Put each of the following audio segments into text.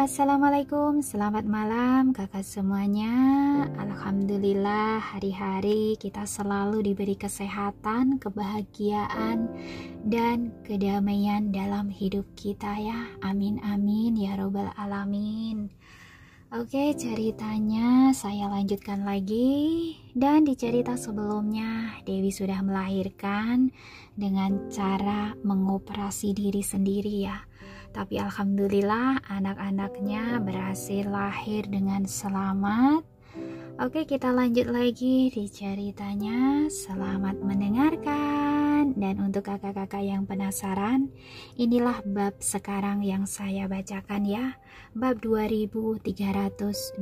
Assalamualaikum, selamat malam kakak semuanya. Alhamdulillah hari-hari kita selalu diberi kesehatan, kebahagiaan, dan kedamaian dalam hidup kita ya. Amin amin ya robbal alamin. Oke, ceritanya saya lanjutkan lagi. Dan di cerita sebelumnya Dewi sudah melahirkan dengan cara mengoperasi diri sendiri ya. Tapi alhamdulillah anak-anaknya berhasil lahir dengan selamat. Oke, kita lanjut lagi di ceritanya. Selamat mendengarkan. Dan untuk kakak-kakak yang penasaran, inilah bab sekarang yang saya bacakan ya. Bab 2320.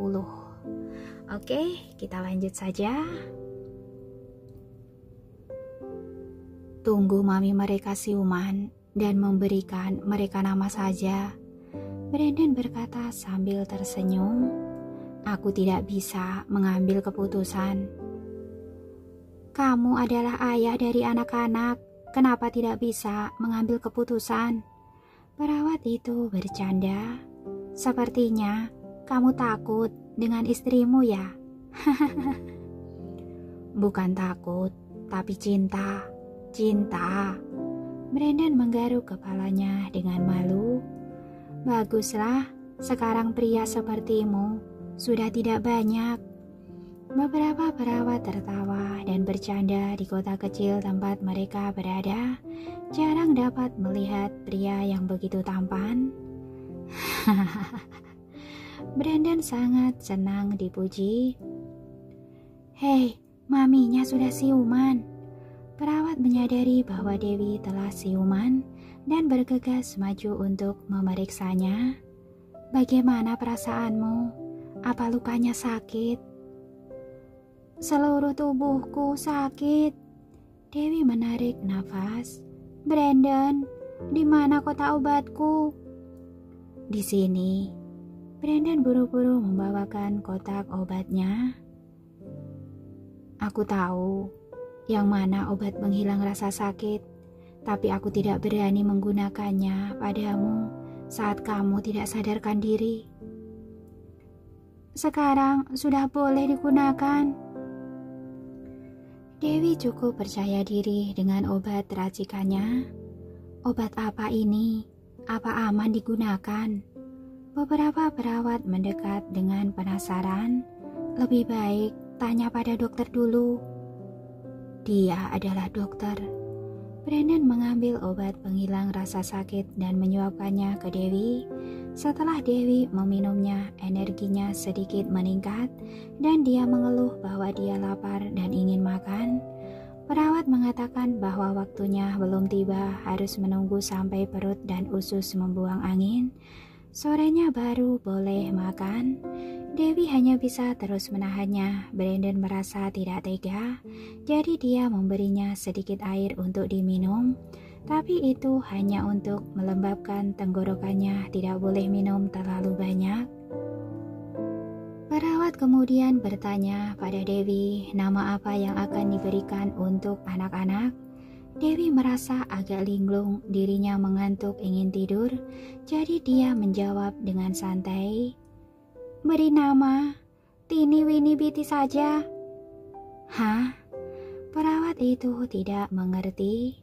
Oke, kita lanjut saja. Tunggu mami mereka siuman dan memberikan mereka nama saja. Brandon berkata sambil tersenyum. Aku tidak bisa mengambil keputusan. Kamu adalah ayah dari anak-anak. Kenapa tidak bisa mengambil keputusan? Perawat itu bercanda. Sepertinya kamu takut dengan istrimu ya? Bukan takut, tapi cinta. Cinta. Brandon menggaruk kepalanya dengan malu. Baguslah, sekarang pria sepertimu sudah tidak banyak. Beberapa perawat tertawa dan bercanda. Di kota kecil tempat mereka berada, jarang dapat melihat pria yang begitu tampan. Brandon sangat senang dipuji. Hei, maminya sudah siuman. Perawat menyadari bahwa Dewi telah siuman dan bergegas maju untuk memeriksanya. Bagaimana perasaanmu? Apa lukanya sakit? Seluruh tubuhku sakit. Dewi menarik nafas. Brandon, di mana kotak obatku? Di sini. Brandon buru-buru membawakan kotak obatnya. Aku tahu yang mana obat penghilang rasa sakit, tapi aku tidak berani menggunakannya padamu saat kamu tidak sadarkan diri. Sekarang sudah boleh digunakan. Dewi cukup percaya diri dengan obat racikannya. Obat apa ini? Apa aman digunakan? Beberapa perawat mendekat dengan penasaran. Lebih baik tanya pada dokter dulu. Dia adalah dokter. Brandon mengambil obat penghilang rasa sakit dan menyuapkannya ke Dewi. Setelah Dewi meminumnya, energinya sedikit meningkat dan dia mengeluh bahwa dia lapar dan ingin makan. Perawat mengatakan bahwa waktunya belum tiba, harus menunggu sampai perut dan usus membuang angin. Sorenya baru boleh makan. Dewi hanya bisa terus menahannya. Brandon merasa tidak tega, jadi dia memberinya sedikit air untuk diminum. Tapi itu hanya untuk melembabkan tenggorokannya, tidak boleh minum terlalu banyak. Perawat kemudian bertanya pada Dewi, nama apa yang akan diberikan untuk anak-anak? Dewi merasa agak linglung, dirinya mengantuk ingin tidur, jadi dia menjawab dengan santai. Beri nama Tini Winnie Biti saja. Hah? Perawat itu tidak mengerti.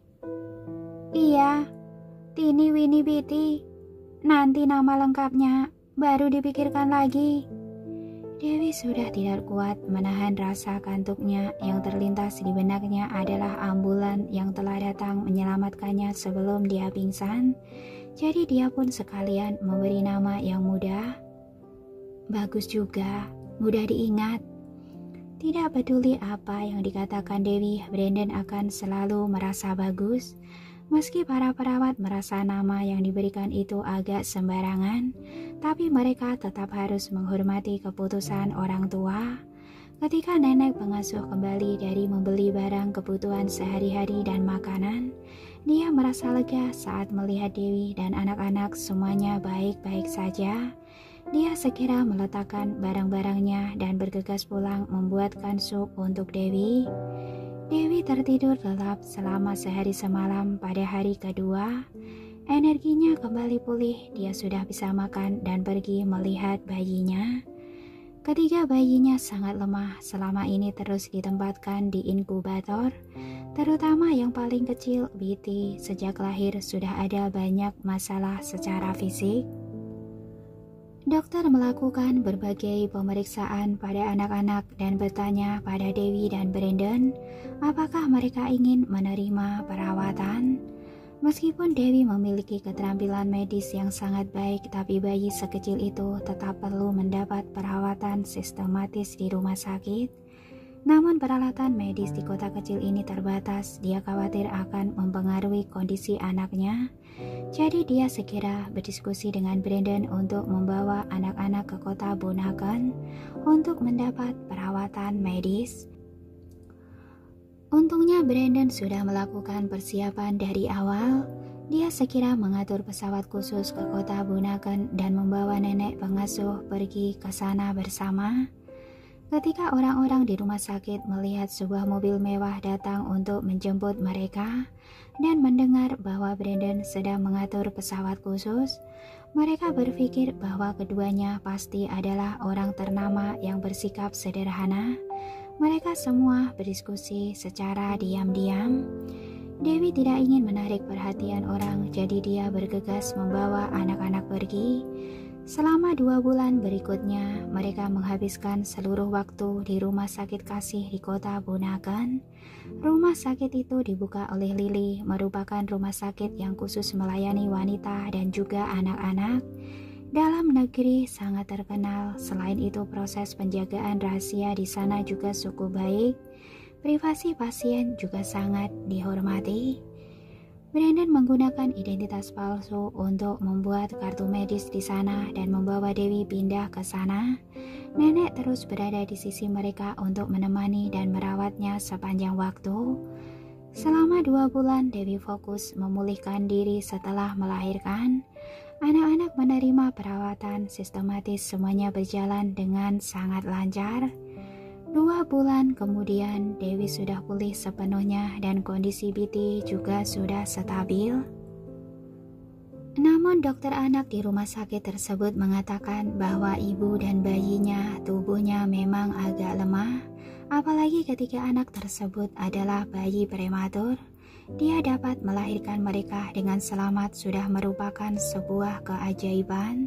Iya, Tini Winnie Biti. Nanti nama lengkapnya baru dipikirkan lagi. Dewi sudah tidak kuat menahan rasa kantuknya. Yang terlintas di benaknya adalah ambulan yang telah datang menyelamatkannya sebelum dia pingsan. Jadi dia pun sekalian memberi nama yang mudah. Bagus juga, mudah diingat. Tidak peduli apa yang dikatakan Dewi, Brandon akan selalu merasa bagus. Meski para perawat merasa nama yang diberikan itu agak sembarangan, tapi mereka tetap harus menghormati keputusan orang tua. Ketika nenek pengasuh kembali dari membeli barang kebutuhan sehari-hari dan makanan, dia merasa lega saat melihat Dewi dan anak-anak semuanya baik-baik saja. Dia segera meletakkan barang-barangnya dan bergegas pulang membuatkan sup untuk Dewi. Dewi tertidur lelap selama sehari semalam. Pada hari kedua, Energinya kembali pulih, dia sudah bisa makan dan pergi melihat bayinya. Ketiga bayinya sangat lemah selama ini terus ditempatkan di inkubator, terutama yang paling kecil, Biti. Sejak lahir sudah ada banyak masalah secara fisik. Dokter melakukan berbagai pemeriksaan pada anak-anak dan bertanya pada Dewi dan Brandon apakah mereka ingin menerima perawatan. Meskipun Dewi memiliki keterampilan medis yang sangat baik, tapi bayi sekecil itu tetap perlu mendapat perawatan sistematis di rumah sakit. Namun peralatan medis di kota kecil ini terbatas, dia khawatir akan mempengaruhi kondisi anaknya. Jadi dia segera berdiskusi dengan Brandon untuk membawa anak-anak ke kota Bunaken untuk mendapat perawatan medis. Untungnya Brandon sudah melakukan persiapan dari awal. Dia segera mengatur pesawat khusus ke kota Bunaken dan membawa nenek pengasuh pergi ke sana bersama. Ketika orang-orang di rumah sakit melihat sebuah mobil mewah datang untuk menjemput mereka dan mendengar bahwa Brandon sedang mengatur pesawat khusus, mereka berpikir bahwa keduanya pasti adalah orang ternama yang bersikap sederhana. Mereka semua berdiskusi secara diam-diam. Dewi tidak ingin menarik perhatian orang, jadi dia bergegas membawa anak-anak pergi. Selama 2 bulan berikutnya, mereka menghabiskan seluruh waktu di rumah sakit kasih di kota Bunaken. Rumah sakit itu dibuka oleh Lily, merupakan rumah sakit yang khusus melayani wanita dan juga anak-anak. Dalam negeri sangat terkenal. Selain itu, proses penjagaan rahasia di sana juga cukup baik. Privasi pasien juga sangat dihormati. Brandon menggunakan identitas palsu untuk membuat kartu medis di sana dan membawa Dewi pindah ke sana. Nenek terus berada di sisi mereka untuk menemani dan merawatnya sepanjang waktu. Selama 2 bulan, Dewi fokus memulihkan diri setelah melahirkan. Anak-anak menerima perawatan sistematis, semuanya berjalan dengan sangat lancar. 2 bulan kemudian, Dewi sudah pulih sepenuhnya dan kondisi Biti juga sudah stabil. Namun dokter anak di rumah sakit tersebut mengatakan bahwa ibu dan bayinya tubuhnya memang agak lemah, apalagi ketika anak tersebut adalah bayi prematur. Dia dapat melahirkan mereka dengan selamat sudah merupakan sebuah keajaiban.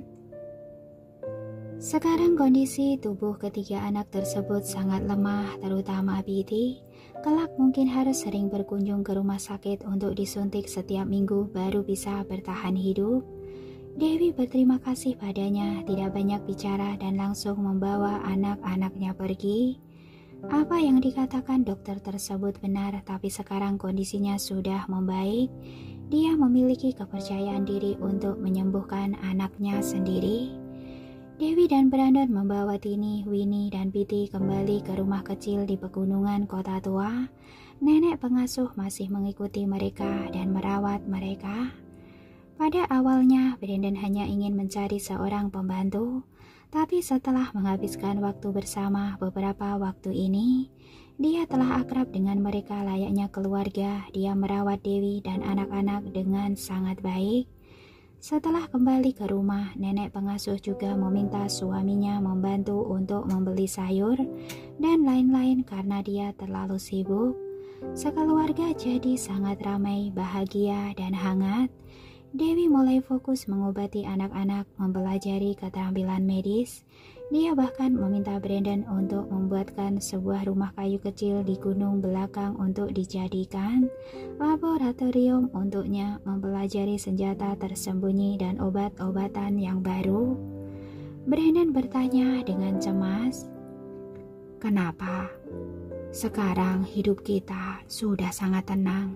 Sekarang kondisi tubuh ketiga anak tersebut sangat lemah, terutama Biti. Kelak mungkin harus sering berkunjung ke rumah sakit untuk disuntik setiap minggu baru bisa bertahan hidup. Dewi berterima kasih padanya, tidak banyak bicara dan langsung membawa anak-anaknya pergi. Apa yang dikatakan dokter tersebut benar, tapi sekarang kondisinya sudah membaik. Dia memiliki kepercayaan diri untuk menyembuhkan anaknya sendiri. Dewi dan Brandon membawa Tini, Winnie, dan Biti kembali ke rumah kecil di pegunungan kota tua. Nenek pengasuh masih mengikuti mereka dan merawat mereka. Pada awalnya, Brandon hanya ingin mencari seorang pembantu. Tapi setelah menghabiskan waktu bersama beberapa waktu ini, dia telah akrab dengan mereka layaknya keluarga. Dia merawat Dewi dan anak-anak dengan sangat baik. Setelah kembali ke rumah, nenek pengasuh juga meminta suaminya membantu untuk membeli sayur dan lain-lain karena dia terlalu sibuk. Sekeluarga jadi sangat ramai, bahagia, dan hangat. Dewi mulai fokus mengobati anak-anak, mempelajari keterampilan medis. Dia bahkan meminta Brandon untuk membuatkan sebuah rumah kayu kecil di gunung belakang untuk dijadikan laboratorium untuknya mempelajari senjata tersembunyi dan obat-obatan yang baru. Brandon bertanya dengan cemas, "Kenapa? Sekarang hidup kita sudah sangat tenang."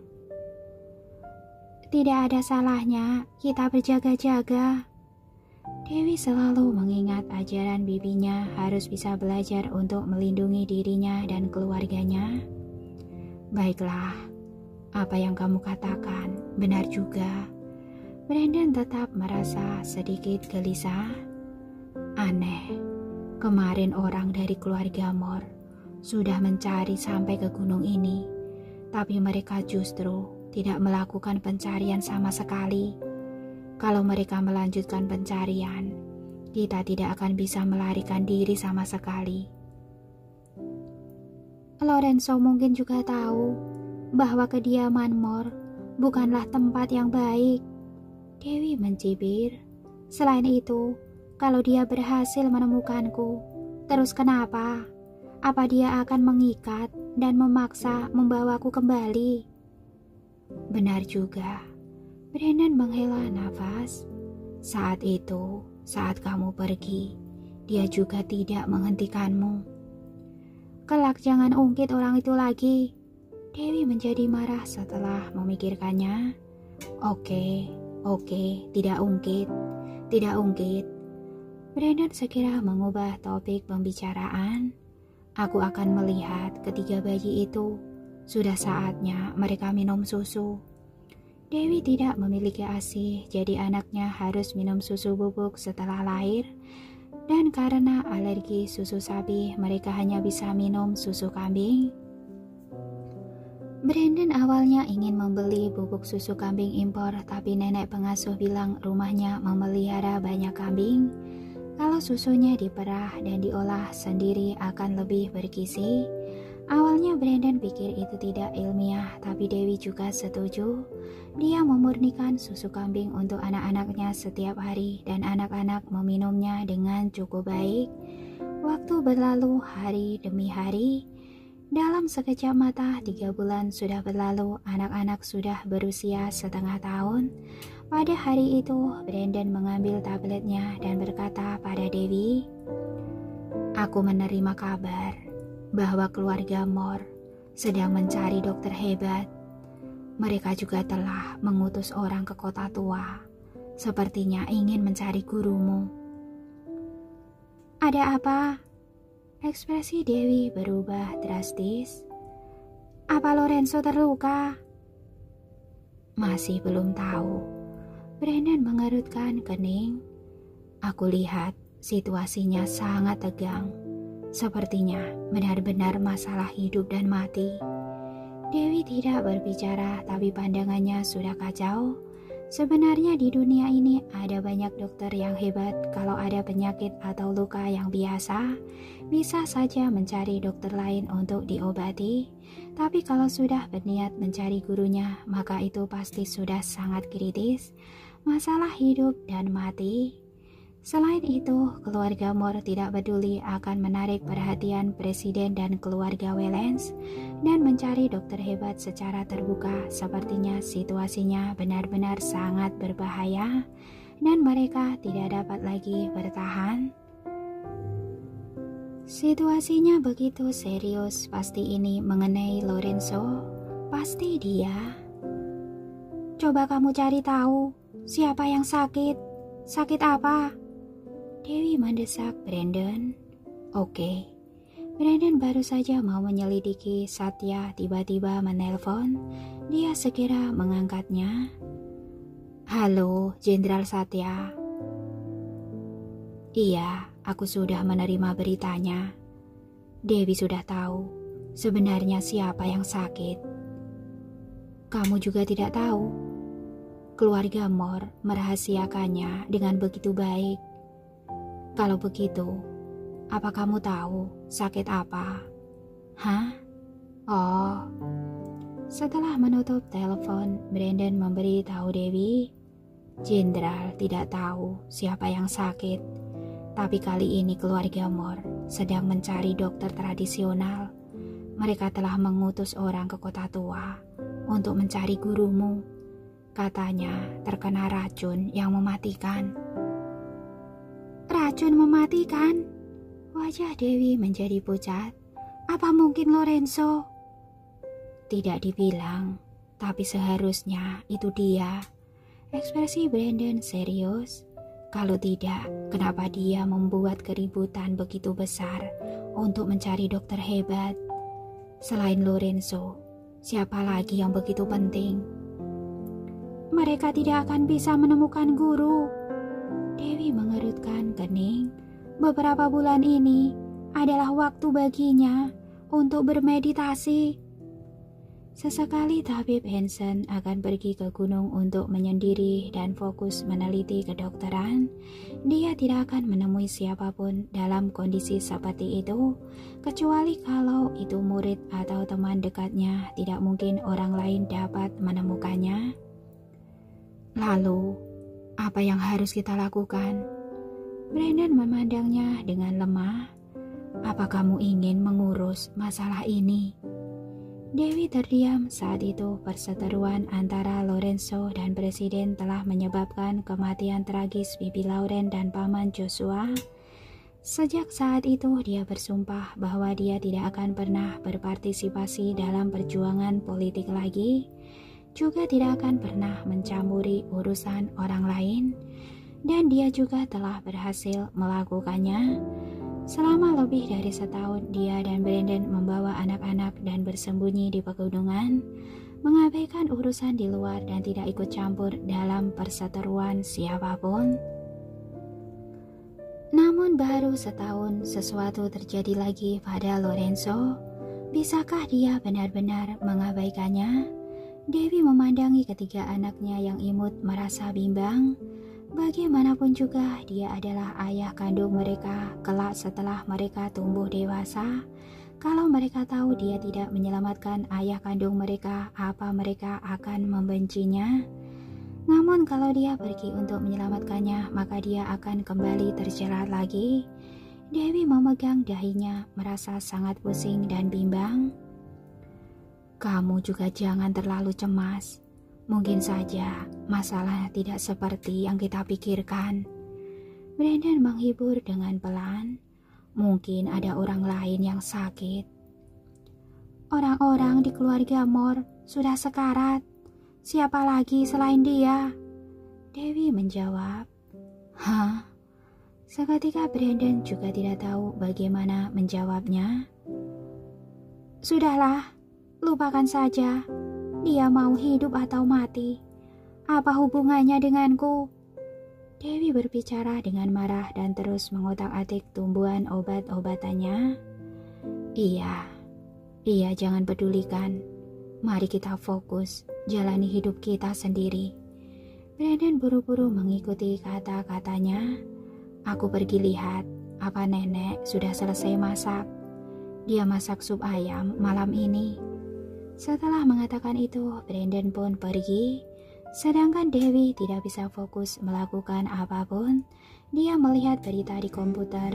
"Tidak ada salahnya kita berjaga-jaga." Dewi selalu mengingat ajaran bibinya harus bisa belajar untuk melindungi dirinya dan keluarganya. "Baiklah, apa yang kamu katakan benar juga." Brandon tetap merasa sedikit gelisah. "Aneh, kemarin orang dari keluarga Moore sudah mencari sampai ke gunung ini, tapi mereka justru tidak melakukan pencarian sama sekali. Kalau mereka melanjutkan pencarian, kita tidak akan bisa melarikan diri sama sekali. Lorenzo mungkin juga tahu bahwa kediaman Mor bukanlah tempat yang baik. Dewi mencibir. Selain itu, kalau dia berhasil menemukanku, terus kenapa? Apa dia akan mengikat dan memaksa membawaku kembali? Benar juga. Brandon menghela nafas. Saat itu, saat kamu pergi, dia juga tidak menghentikanmu. Kelak jangan ungkit orang itu lagi. Dewi menjadi marah setelah memikirkannya. Oke, tidak ungkit. Brandon segera mengubah topik pembicaraan. Aku akan melihat ketiga bayi itu. Sudah saatnya mereka minum susu. Dewi tidak memiliki ASI, jadi anaknya harus minum susu bubuk setelah lahir. Dan karena alergi susu sapi, mereka hanya bisa minum susu kambing. Brandon awalnya ingin membeli bubuk susu kambing impor, tapi nenek pengasuh bilang rumahnya memelihara banyak kambing. Kalau susunya diperah dan diolah sendiri akan lebih bergizi. Awalnya Brandon pikir itu tidak ilmiah, tapi Dewi juga setuju. Dia memurnikan susu kambing untuk anak-anaknya setiap hari dan anak-anak meminumnya dengan cukup baik. Waktu berlalu hari demi hari. Dalam sekejap mata 3 bulan sudah berlalu, anak-anak sudah berusia setengah tahun. Pada hari itu, Brandon mengambil tabletnya dan berkata pada Dewi, "Aku menerima kabar bahwa keluarga Mor sedang mencari dokter hebat. Mereka juga telah mengutus orang ke kota tua. Sepertinya ingin mencari gurumu." "Ada apa?" Ekspresi Dewi berubah drastis. "Apa Lorenzo terluka?" "Masih belum tahu." Brandon mengerutkan kening. "Aku lihat situasinya sangat tegang. Sepertinya benar-benar masalah hidup dan mati." Dewi tidak berbicara, tapi pandangannya sudah kacau. Sebenarnya di dunia ini ada banyak dokter yang hebat. Kalau ada penyakit atau luka yang biasa, bisa saja mencari dokter lain untuk diobati. Tapi kalau sudah berniat mencari gurunya, maka itu pasti sudah sangat kritis. Masalah hidup dan mati. Selain itu, keluarga Mor tidak peduli akan menarik perhatian presiden dan keluarga Wellens dan mencari dokter hebat secara terbuka. Sepertinya situasinya benar-benar sangat berbahaya dan mereka tidak dapat lagi bertahan. Situasinya begitu serius, pasti ini mengenai Lorenzo. Pasti dia. "Coba kamu cari tahu siapa yang sakit. Sakit apa?" Dewi mendesak Brandon. "Oke." Brandon baru saja mau menyelidiki, Satya tiba-tiba menelpon. Dia segera mengangkatnya. "Halo, Jenderal Satya." "Iya, aku sudah menerima beritanya. Dewi sudah tahu sebenarnya siapa yang sakit." "Kamu juga tidak tahu?" "Keluarga Mor merahasiakannya dengan begitu baik." "Kalau begitu, apa kamu tahu sakit apa?" "Hah? Oh." Setelah menutup telepon, Brandon memberi tahu Dewi, "Jenderal tidak tahu siapa yang sakit, tapi kali ini keluarga Mor sedang mencari dokter tradisional. Mereka telah mengutus orang ke kota tua untuk mencari gurumu. Katanya terkena racun yang mematikan." "Racun mematikan?" Wajah Dewi menjadi pucat. "Apa mungkin Lorenzo?" "Tidak dibilang, tapi seharusnya itu dia." Ekspresi Brandon serius. "Kalau tidak, kenapa dia membuat keributan begitu besar untuk mencari dokter hebat? Selain Lorenzo, siapa lagi yang begitu penting?" "Mereka tidak akan bisa menemukan guru." Dewi mengerutkan kening. Beberapa bulan ini adalah waktu baginya untuk bermeditasi. Sesekali tabib Hansen akan pergi ke gunung untuk menyendiri dan fokus meneliti kedokteran. Dia tidak akan menemui siapapun dalam kondisi seperti itu, kecuali kalau itu murid atau teman dekatnya. Tidak mungkin orang lain dapat menemukannya. Lalu, apa yang harus kita lakukan? Brandon memandangnya dengan lemah. Apa kamu ingin mengurus masalah ini? Dewi terdiam. Saat itu perseteruan antara Lorenzo dan Presiden telah menyebabkan kematian tragis Bibi Lauren dan Paman Joshua. Sejak saat itu dia bersumpah bahwa dia tidak akan pernah berpartisipasi dalam perjuangan politik lagi, juga tidak akan pernah mencampuri urusan orang lain, dan dia juga telah berhasil melakukannya. Selama lebih dari setahun, dia dan Brandon membawa anak-anak dan bersembunyi di pegunungan, mengabaikan urusan di luar dan tidak ikut campur dalam perseteruan siapapun. Namun baru setahun sesuatu terjadi lagi pada Lorenzo. Bisakah dia benar-benar mengabaikannya? Dewi memandangi ketiga anaknya yang imut merasa bimbang. Bagaimanapun juga dia adalah ayah kandung mereka kelak setelah mereka tumbuh dewasa. Kalau mereka tahu dia tidak menyelamatkan ayah kandung mereka, apa mereka akan membencinya? Namun kalau dia pergi untuk menyelamatkannya, maka dia akan kembali terjerat lagi. Dewi memegang dahinya, merasa sangat pusing dan bimbang. Kamu juga jangan terlalu cemas. Mungkin saja masalah tidak seperti yang kita pikirkan. Brandon menghibur dengan pelan. Mungkin ada orang lain yang sakit. Orang-orang di keluarga Moore sudah sekarat. Siapa lagi selain dia? Dewi menjawab. Hah? Seketika Brandon juga tidak tahu bagaimana menjawabnya. Sudahlah, lupakan saja. Dia mau hidup atau mati. Apa hubungannya denganku? Dewi berbicara dengan marah dan terus mengotak-atik tumbuhan obat-obatannya. Iya, jangan pedulikan. Mari kita fokus, jalani hidup kita sendiri. Brandon buru-buru mengikuti kata-katanya. Aku pergi lihat, apa nenek sudah selesai masak. Dia masak sup ayam malam ini. Setelah mengatakan itu, Brandon pun pergi. Sedangkan Dewi tidak bisa fokus melakukan apapun. Dia melihat berita di komputer.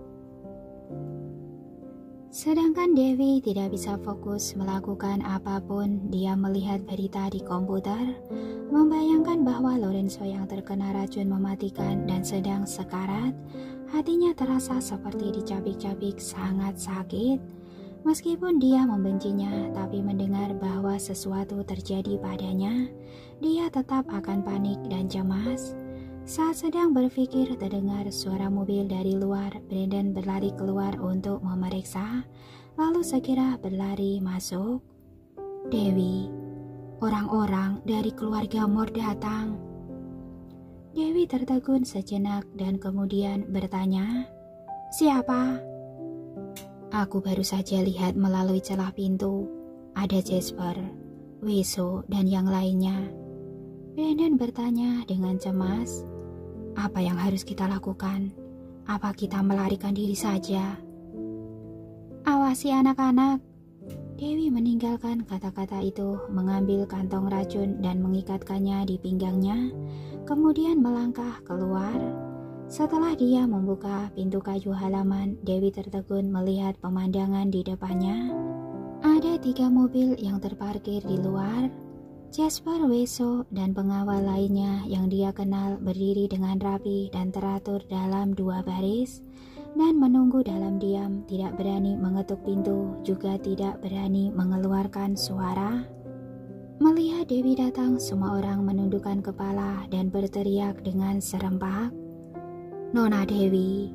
Membayangkan bahwa Lorenzo yang terkena racun mematikan dan sedang sekarat. Hatinya terasa seperti dicabik-cabik, sangat sakit. Meskipun dia membencinya, tapi mendengar bahwa sesuatu terjadi padanya, dia tetap akan panik dan cemas. Saat sedang berpikir, terdengar suara mobil dari luar. Brandon berlari keluar untuk memeriksa, lalu segera berlari masuk. Dewi, orang-orang dari keluarga Moore datang. Dewi tertegun sejenak dan kemudian bertanya, siapa? Aku baru saja lihat melalui celah pintu. Ada Jasper, Weso, dan yang lainnya. Brandon bertanya dengan cemas. Apa yang harus kita lakukan? Apa kita melarikan diri saja? Awasi anak-anak. Dewi meninggalkan kata-kata itu, mengambil kantong racun dan mengikatkannya di pinggangnya, kemudian melangkah keluar. Setelah dia membuka pintu kayu halaman, Dewi tertegun melihat pemandangan di depannya. Ada 3 mobil yang terparkir di luar. Jasper, Weso, dan pengawal lainnya yang dia kenal berdiri dengan rapi dan teratur dalam 2 baris dan menunggu dalam diam, tidak berani mengetuk pintu, juga tidak berani mengeluarkan suara. Melihat Dewi datang, semua orang menundukkan kepala dan berteriak dengan serempak. Nona Dewi,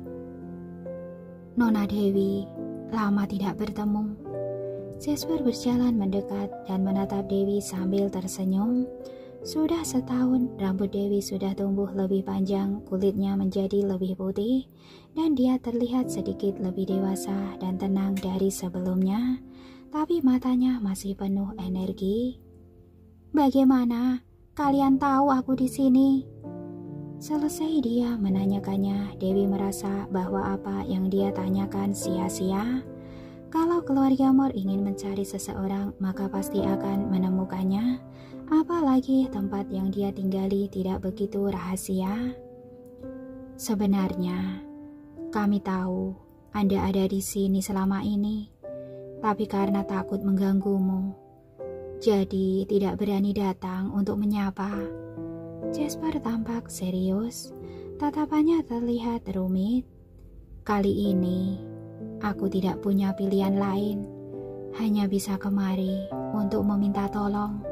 lama tidak bertemu. Jasper berjalan mendekat dan menatap Dewi sambil tersenyum. Sudah setahun, rambut Dewi sudah tumbuh lebih panjang, kulitnya menjadi lebih putih, dan dia terlihat sedikit lebih dewasa dan tenang dari sebelumnya. tapi matanya masih penuh energi. "Bagaimana? Kalian tahu aku di sini?" Selesai dia menanyakannya, Dewi merasa bahwa apa yang dia tanyakan sia-sia. Kalau keluarga Mor ingin mencari seseorang, maka pasti akan menemukannya. Apalagi tempat yang dia tinggali tidak begitu rahasia. "Sebenarnya, kami tahu Anda ada di sini selama ini, tapi karena takut mengganggumu, jadi tidak berani datang untuk menyapa." Jasper tampak serius, tatapannya terlihat rumit. "Kali ini, aku tidak punya pilihan lain, hanya bisa kemari untuk meminta tolong."